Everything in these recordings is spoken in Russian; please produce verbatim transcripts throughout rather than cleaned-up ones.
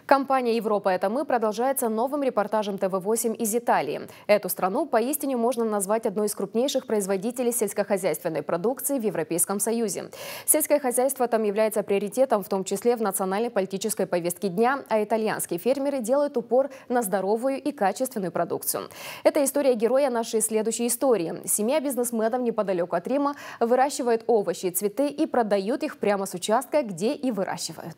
Компания «Европа – это мы» продолжается новым репортажем тэ вэ восемь из Италии. Эту страну поистине можно назвать одной из крупнейших производителей сельскохозяйственной продукции в Европейском Союзе. Сельское хозяйство там является приоритетом, в том числе в национальной политической повестке дня, а итальянские фермеры делают упор на здоровую и качественную продукцию. Это история героя нашей следующей истории. Семья бизнесменов неподалеку от Рима выращивает овощи и цветы и продают их прямо с участка, где и выращивают.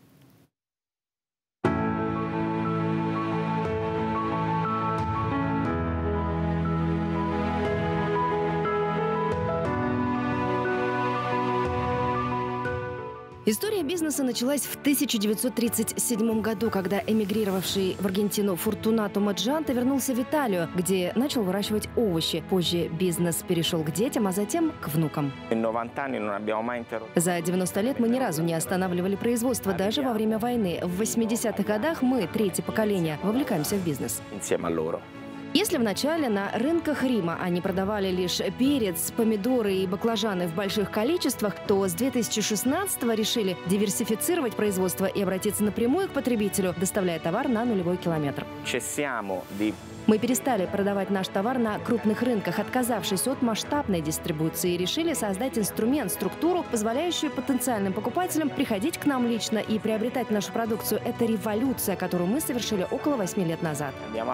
История бизнеса началась в тысяча девятьсот тридцать седьмом году, когда эмигрировавший в Аргентину Фортунато Маджанте вернулся в Италию, где начал выращивать овощи. Позже бизнес перешел к детям, а затем к внукам. За девяносто лет мы ни разу не останавливали производство, даже во время войны. В восьмидесятых годах мы, третье поколение, вовлекаемся в бизнес. Если вначале на рынках Рима они продавали лишь перец, помидоры и баклажаны в больших количествах, то с две тысячи шестнадцатого решили диверсифицировать производство и обратиться напрямую к потребителю, доставляя товар на нулевой километр. Мы перестали продавать наш товар на крупных рынках, отказавшись от масштабной дистрибуции, и решили создать инструмент, структуру, позволяющую потенциальным покупателям приходить к нам лично и приобретать нашу продукцию. Это революция, которую мы совершили около восьми лет назад.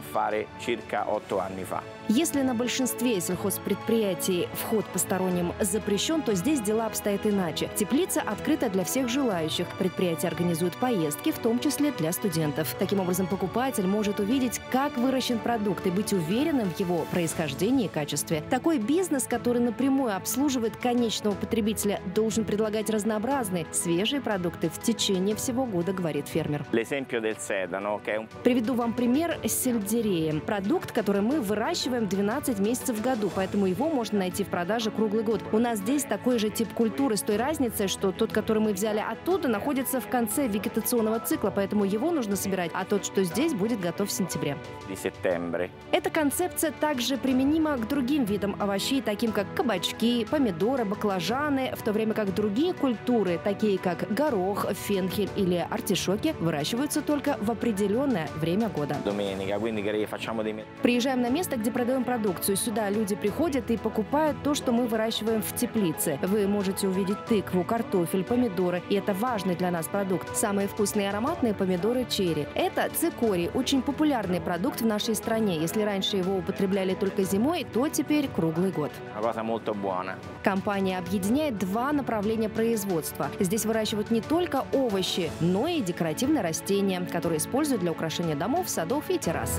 Если на большинстве сельхозпредприятий вход посторонним запрещен, то здесь дела обстоят иначе. Теплица открыта для всех желающих. Предприятие организует поездки, в том числе для студентов. Таким образом, покупатель может увидеть, как выращен продукт, и быть уверенным в его происхождении и качестве. Такой бизнес, который напрямую обслуживает конечного потребителя, должен предлагать разнообразные, свежие продукты в течение всего года, говорит фермер. Приведу вам пример с сельдереем. Продукт, который мы выращиваем двенадцать месяцев в году, поэтому его можно найти в продаже круглый год. У нас здесь такой же тип культуры, с той разницей, что тот, который мы взяли оттуда, находится в конце вегетационного цикла, поэтому его нужно собирать, а тот, что здесь, будет готов в сентябре. Эта концепция также применима к другим видам овощей, таким как кабачки, помидоры, баклажаны, в то время как другие культуры, такие как горох, фенхель или артишоки, выращиваются только в определенное время года. Приезжаем на место, где продаем продукцию. Сюда люди приходят и покупают то, что мы выращиваем в теплице. Вы можете увидеть тыкву, картофель, помидоры, и это важный для нас продукт. Самые вкусные и ароматные помидоры черри. Это цикорий, очень популярный продукт в нашей стране. Если раньше его употребляли только зимой, то теперь круглый год. Компания объединяет два направления производства. Здесь выращивают не только овощи, но и декоративные растения, которые используют для украшения домов, садов и террас.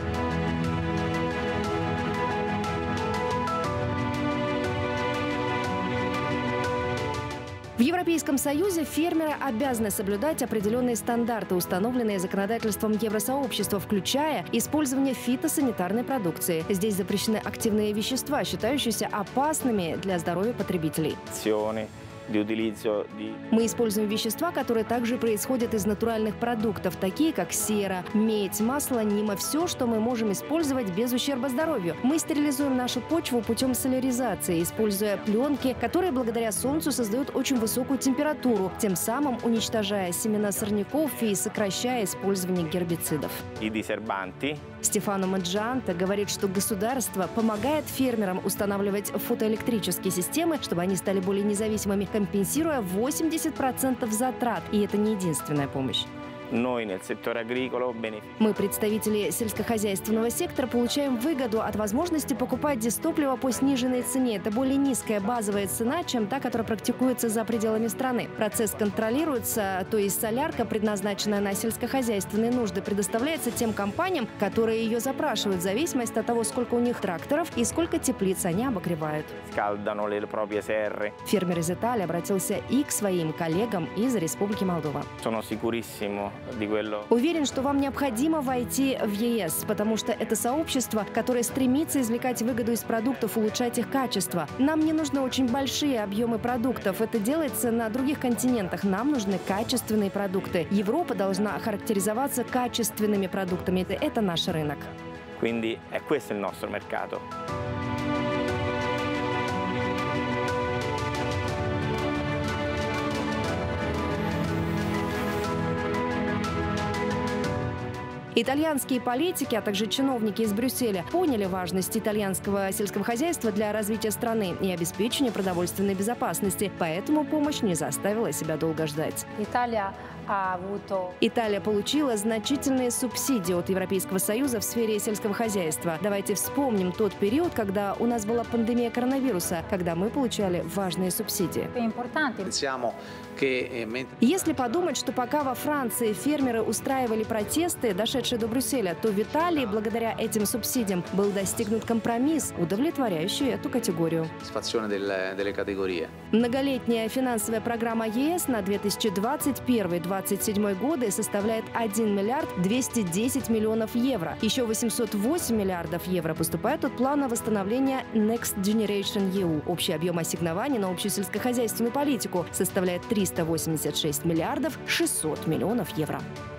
В Европейском Союзе фермеры обязаны соблюдать определенные стандарты, установленные законодательством Евросообщества, включая использование фитосанитарной продукции. Здесь запрещены активные вещества, считающиеся опасными для здоровья потребителей. Мы используем вещества, которые также происходят из натуральных продуктов, такие как сера, медь, масло нима, все, что мы можем использовать без ущерба здоровью. Мы стерилизуем нашу почву путем соляризации, используя пленки, которые благодаря солнцу создают очень высокую температуру, тем самым уничтожая семена сорняков и сокращая использование гербицидов. Стефано Маджанте говорит, что государство помогает фермерам устанавливать фотоэлектрические системы, чтобы они стали более независимыми, компенсируя восемьдесят процентов затрат. И это не единственная помощь. Мы, представители сельскохозяйственного сектора, получаем выгоду от возможности покупать дистопливо по сниженной цене. Это более низкая базовая цена, чем та, которая практикуется за пределами страны. Процесс контролируется, то есть солярка, предназначенная на сельскохозяйственные нужды, предоставляется тем компаниям, которые ее запрашивают, в зависимости от того, сколько у них тракторов и сколько теплиц они обогревают. Фермер из Италии обратился и к своим коллегам из Республики Молдова. Уверен, что вам необходимо войти в е эс, потому что это сообщество, которое стремится извлекать выгоду из продуктов, улучшать их качество. Нам не нужны очень большие объемы продуктов. Это делается на других континентах. Нам нужны качественные продукты. Европа должна характеризоваться качественными продуктами. Это наш рынок. Quindi è questo il nostro mercato. Итальянские политики, а также чиновники из Брюсселя поняли важность итальянского сельского хозяйства для развития страны и обеспечения продовольственной безопасности, поэтому помощь не заставила себя долго ждать. Италия Италия получила значительные субсидии от Европейского Союза в сфере сельского хозяйства. Давайте вспомним тот период, когда у нас была пандемия коронавируса, когда мы получали важные субсидии. Если подумать, что пока во Франции фермеры устраивали протесты, дошедшие до Брюсселя, то в Италии, благодаря этим субсидиям, был достигнут компромисс, удовлетворяющий эту категорию. Многолетняя финансовая программа ЕС на две тысячи двадцать первый — две тысячи двадцать седьмой годы составляет один миллиард двести десять миллионов евро. Еще восемьсот восемь миллиардов евро поступают от плана восстановления Next Generation и ю. Общий объем ассигнований на общую сельскохозяйственную политику составляет триста восемьдесят шесть миллиардов шестьсот миллионов евро.